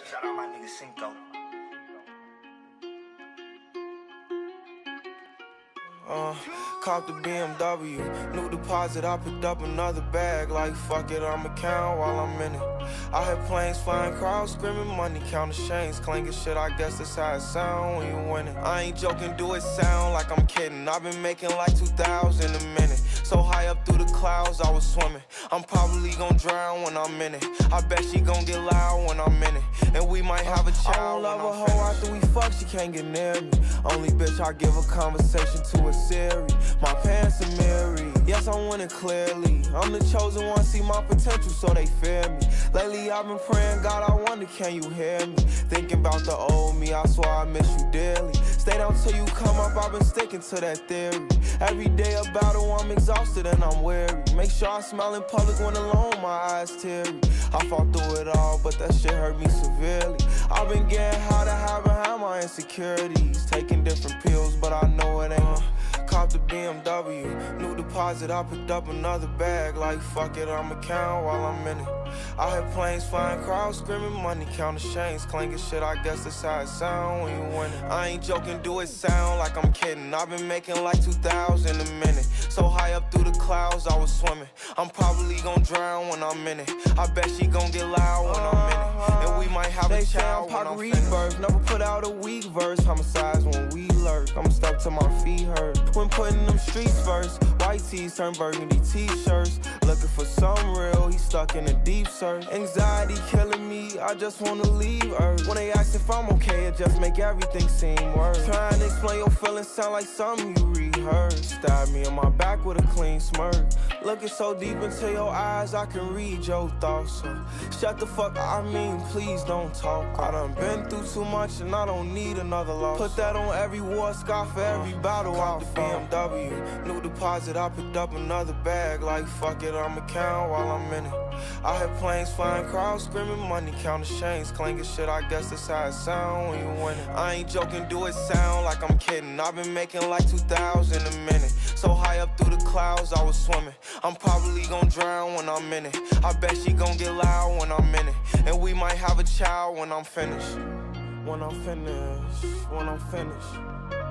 Shout out my nigga Cinco. Caught the BMW, new deposit, I picked up another bag. Like fuck it, I'ma count while I'm in it. I hear planes flying, crowds screaming, money counting chains clanking shit. I guess that's how it sound when you winning. I ain't joking, do it sound like I'm kidding. I've been making like 2,000 a minute. So high up through the clouds, I was swimming. I'm probably gon' drown when I'm in it. I bet she gon' get loud when I'm in it. And we might have a child. I don't love a hoe after we fuck, she can't get near me. Only bitch I give a conversation to is Siri. My parents are married, yes I'm winning clearly. I'm the chosen one, see my potential so they fear me. Lately I've been praying, God I wonder can you hear me? Thinking about the old me, I swear I miss you dearly. Stay down till you come up, I've been sticking to that theory. Every day a battle, I'm exhausted and I'm weary. Make sure I smile in public when alone, my eyes teary. I fought through it all, but that shit hurt me severely. I've been getting high to hide behind my insecurities. Taking different pills, but I know it ain't. Caught the BMW, new deposit, I picked up another bag. Like fuck it, I'ma count while I'm in it. I hear planes flying, crowds screaming, money counting chains clanking shit. I guess that's how it sound when you winning. I ain't joking, do it sound like I'm kidding. I've been making like 2,000 a minute. So high up through the clouds, I was swimming. I'm probably gon' drown when I'm in it. I bet she gon' get loud when I'm in it. And we might have a child when I'm finished. Never put out a weak verse, homicides when we lurk. I'm stuck till my feet hurt. When putting them streets first, white tees turn burgundy t-shirts. Looking for some real, he stuck in a deep search. Anxiety killing me, I just wanna leave Earth. When they ask if I'm okay, it just make everything seem worse. Trying to explain your feelings sound like something you rehearsed. Stab me in my back with a clean smirk. Looking so deep into your eyes, I can read your thoughts. So shut the fuck up, I mean please don't talk. I done been through too much and I don't need another loss. Put that on every war scar for every battle. Caught the BMW, new deposit, I picked up another bag. Like fuck it, I'ma count while I'm in it. I hear planes flying, crowds screaming, money counting chains clanking shit. I guess that's how it sound when you winning. I ain't joking, do it sound like I'm kidding. I've been making like 2,000 a minute. So high up through the clouds, I was swimming. I'm probably gon' drown when I'm in it. I bet she gon' get loud when I'm in it. And we might have a child when I'm finished. When I'm finished, when I'm finished.